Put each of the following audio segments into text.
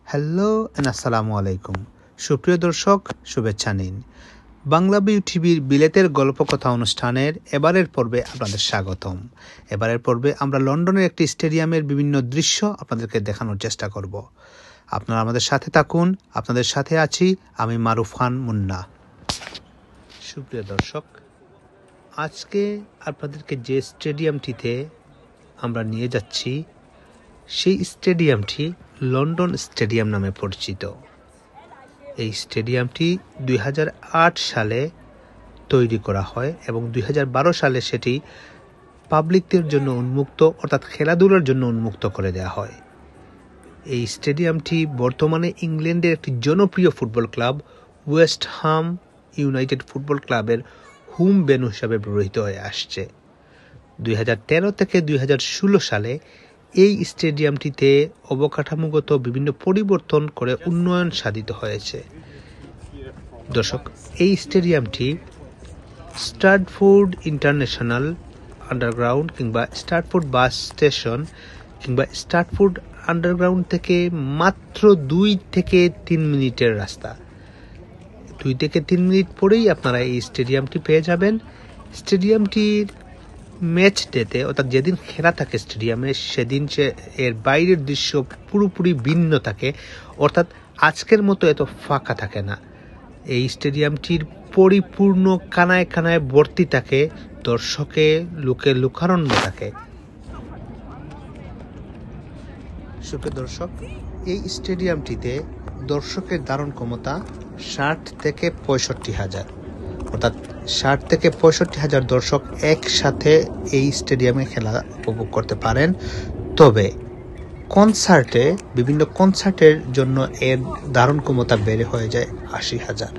Hello and আসসালামু আলাইকুম। সুপ্রিয় দর্শক, শুভেচ্ছা নিন। বাংলাভিউ টিভির বিলেতের গল্পকথা অনুষ্ঠানের এবারের পর্বে আপনাদের স্বাগতম। এবারের পর্বে আমরা লন্ডনের একটি স্টেডিয়ামের বিভিন্ন দৃশ্য আপনাদেরকে দেখানোর চেষ্টা করব। আপনারা আমাদের সাথে থাকুন। আপনাদের সাথে আছি আমি মারুফ খান মুন্না। সুপ্রিয় দর্শক, আজকে আপনাদেরকে যে স্টেডিয়ামটিতে আমরা নিয়ে যাচ্ছি সেই স্টেডিয়ামটি লন্ডন স্টেডিয়াম নামে পরিচিত। এই স্টেডিয়ামটি 2008 সালে তৈরি করা হয় এবং 2012 সালে সেটি পাবলিকদের জন্য উন্মুক্ত অর্থাৎ খেলাধুলার জন্য উন্মুক্ত করে দেওয়া হয়। এই স্টেডিয়ামটি বর্তমানে ইংল্যান্ডের একটি জনপ্রিয় football club West Ham United football ক্লাবের হোম ভেন্যু হিসাবে ব্যবহৃত হয়ে আসছে। 2013 থেকে 2016 সালে এই স্টেডিয়ামটিতে অবকাঠামোগত বিভিন্ন পরিবর্তন করে উন্নয়ন সাধিত হয়েছে। দর্শক, এই স্টেডিয়ামটি স্ট্র্যাটফোর্ড ইন্টারন্যাশনাল আন্ডারগ্রাউন্ড কিংবা স্ট্র্যাটফোর্ড বাস স্টেশন কিংবা স্ট্র্যাটফোর্ড আন্ডারগ্রাউন্ড থেকে মাত্র 2 থেকে 3 মিনিটের রাস্তা। 2 থেকে 3 মিনিট পরেই আপনারা এই স্টেডিয়ামটি পেয়ে যাবেন। স্টেডিয়ামটির ম্যাচ ডেতে অর্থাৎ যেদিন খেলা থাকে স্টেডিয়ামে সেদিন এর বাইরের দৃশ্য পুরোপুরি ভিন্ন থাকে, অর্থাৎ আজকের মতো এত ফাঁকা থাকে না। এই স্টেডিয়ামটির পরিপূর্ণ কানায় কানায় ভর্তি থাকে, দর্শকে লোকে লোকারণ্য থাকে। সুপ্রিয় দর্শক, এই স্টেডিয়ামটিতে দর্শকের ধারণ ক্ষমতা 60 থেকে 65 হাজার, অর্থাৎ 60 থেকে 65 হাজার দর্শক একসাথে এই স্টেডিয়ামে খেলা উপভোগ করতে পারেন। তবে কনসার্টে বিভিন্ন কনসার্টের জন্য এর ধারণ ক্ষমতা বেড়ে হয়ে যায় 80 হাজার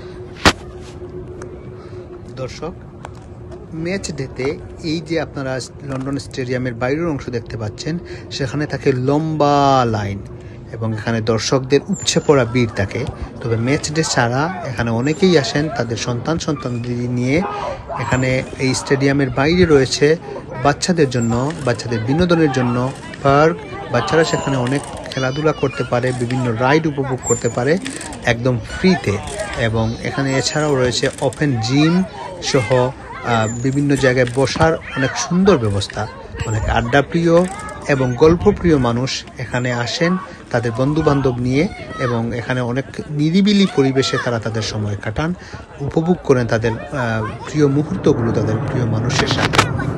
দর্শক। ম্যাচ ডেতে এই যে আপনারা লন্ডন স্টেডিয়ামের বাইরের অংশ দেখতে পাচ্ছেন, সেখানে থাকে লম্বা লাইন এবং এখানে দর্শকদের উপচে পড়া ভিড় থাকে। তবে ম্যাচ ডে ছাড়া এখানে অনেকেই আসেন তাদের সন্তানদের নিয়ে। এখানে এই স্টেডিয়ামের বাইরে রয়েছে বাচ্চাদের জন্য, বাচ্চাদের বিনোদনের জন্য পার্ক। বাচ্চারা সেখানে অনেক খেলাধুলা করতে পারে, বিভিন্ন রাইড উপভোগ করতে পারে একদম ফ্রিতে। এবং এখানে এছাড়াও রয়েছে ওপেন জিম সহ বিভিন্ন জায়গায় বসার অনেক সুন্দর ব্যবস্থা। অনেক আড্ডাপ্রিয় এবং গল্পপ্রিয় মানুষ এখানে আসেন তাদের বন্ধু বান্ধব নিয়ে এবং এখানে অনেক নিরিবিলি পরিবেশে তারা তাদের সময় কাটান, উপভোগ করেন তাদের প্রিয় মুহূর্তগুলো তাদের প্রিয় মানুষের সাথে।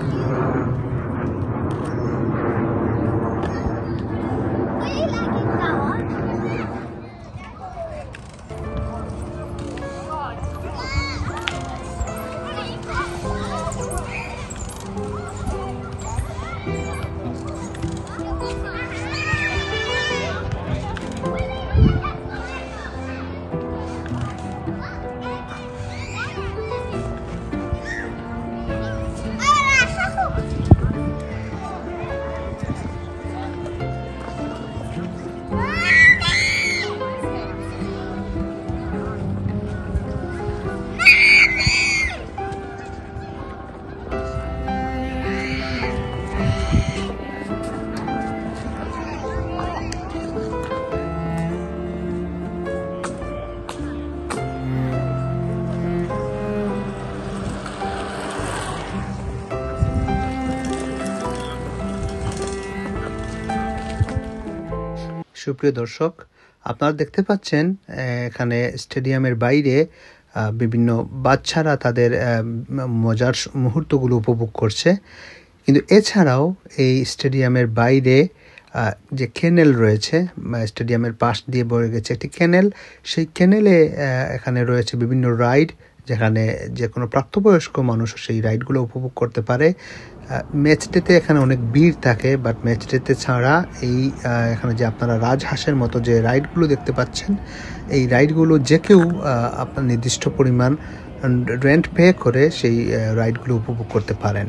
সুপ্রিয় দর্শক, আপনারা দেখতে পাচ্ছেন এখানে স্টেডিয়ামের বাইরে বিভিন্ন বাচ্চারা তাদের মজার মুহূর্তগুলো উপভোগ করছে। কিন্তু এছাড়াও এই স্টেডিয়ামের বাইরে যে ক্যানেল রয়েছে, স্টেডিয়ামের পাশ দিয়ে বয়ে গেছে একটি ক্যানেল, সেই ক্যানেলে এখানে রয়েছে বিভিন্ন রাইড, যেখানে যে কোনো প্রাপ্তবয়স্ক মানুষ সেই রাইডগুলো উপভোগ করতে পারে। ম্যাচ ডেতে এখানে অনেক ভিড় থাকে, বাট ম্যাচ ডেতে ছাড়া এই এখানে যে আপনারা রাজহাঁসের মতো যে রাইডগুলো দেখতে পাচ্ছেন, এই রাইডগুলো যে কেউ আপনার নির্দিষ্ট পরিমাণ রেন্ট পে করে সেই রাইডগুলো উপভোগ করতে পারেন।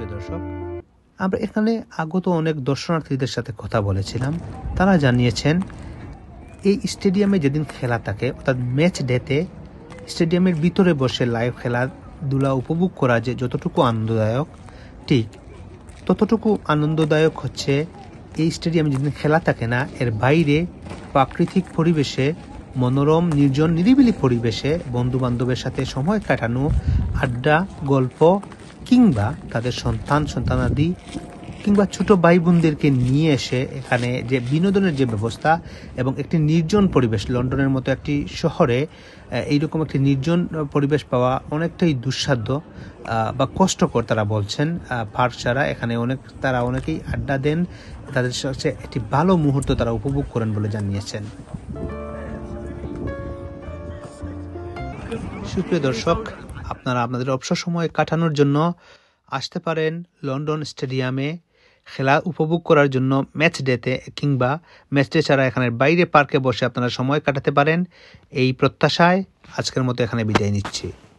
সুপ্রিয় দর্শক, আমরা এখানে আগত অনেক দর্শনার্থীদের সাথে কথা বলেছিলাম। তারা জানিয়েছেন এই স্টেডিয়ামে যেদিন খেলা থাকে অর্থাৎ ম্যাচ ডেতে স্টেডিয়ামের ভিতরে বসে লাইভ খেলাধুলা উপভোগ করা যে যতটুকু আনন্দদায়ক, ঠিক ততটুকু আনন্দদায়ক হচ্ছে এই স্টেডিয়ামে যেদিন খেলা থাকে না, এর বাইরে প্রাকৃতিক পরিবেশে, মনোরম নির্জন নিরিবিলি পরিবেশে বন্ধু বান্ধবের সাথে সময় কাটানো, আড্ডা, গল্প, কিংবা তাদের সন্তানাদি কিংবা ছোট ভাই বোনদেরকে নিয়ে এসে এখানে যে বিনোদনের যে ব্যবস্থা এবং একটি নির্জন পরিবেশ, লন্ডনের মতো একটি শহরে এইরকম একটি নির্জন পরিবেশ পাওয়া অনেকটাই দুঃসাধ্য বা কষ্টকর। তারা বলছেন পার্ক ছাড়া এখানে তারা অনেকেই আড্ডা দেন, তাদের সাথে একটি ভালো মুহূর্ত তারা উপভোগ করেন বলে জানিয়েছেন। সুপ্রিয় দর্শক, আপনারা আপনাদের অবসর সময় কাটানোর জন্য আসতে পারেন লন্ডন স্টেডিয়ামে খেলা উপভোগ করার জন্য ম্যাচ ডেতে, কিংবা ম্যাচ ডে ছাড়া এখানের বাইরে পার্কে বসে আপনারা সময় কাটাতে পারেন। এই প্রত্যাশায় আজকের মতো এখানে বিদায় নিচ্ছি।